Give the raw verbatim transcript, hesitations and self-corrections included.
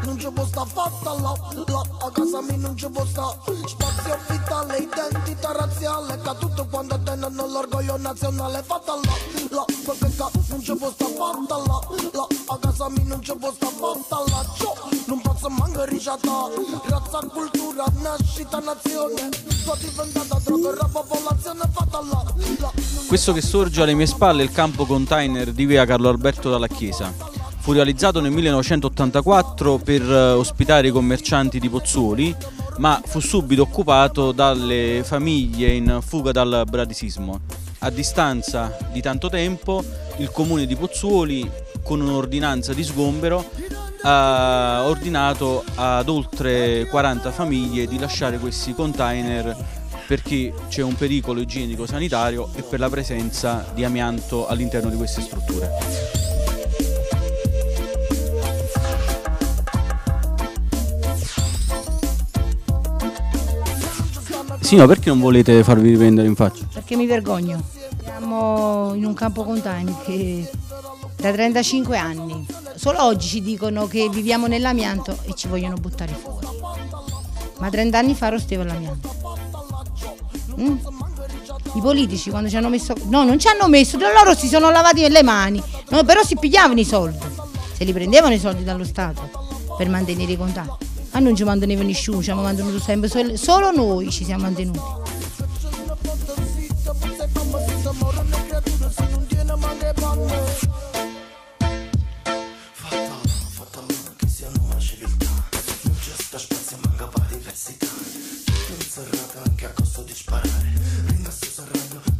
non ci può sta fatta là, là, a casa mia non ci può sta spazio vitale, identità razziale, che tutto quando tengono l'orgoglio nazionale, fatta là, là, perché ca non ci può sta fatta là, là, a casa mia non ci può sta fatta là, ciò, non posso manco ricciata, razza, cultura, nascita, nazione, sto diventata droga, la popolazione fatta là, là. Questo che sorge alle mie spalle è il campo container di via Carlo Alberto dalla Chiesa. Fu realizzato nel millenovecentottantaquattro per ospitare i commercianti di Pozzuoli, ma fu subito occupato dalle famiglie in fuga dal bradisismo. A distanza di tanto tempo, il comune di Pozzuoli, con un'ordinanza di sgombero, ha ordinato ad oltre quaranta famiglie di lasciare questi container perché c'è un pericolo igienico-sanitario e per la presenza di amianto all'interno di queste strutture. Sì, ma perché non volete farvi riprendere in faccia? Perché mi vergogno. Siamo in un campo container che da trentacinque anni. Solo oggi ci dicono che viviamo nell'amianto e ci vogliono buttare fuori. Ma trenta anni fa rosteva l'amianto. Mm? I politici quando ci hanno messo... No, non ci hanno messo, loro si sono lavati le mani. No, però si pigliavano i soldi. Se li prendevano i soldi dallo Stato per mantenere i contatti. A non ci mantenevano nessuno, ci hanno mantenuto sempre, solo noi ci siamo mantenuti. Anche a costo di sparare, ringa sto serrando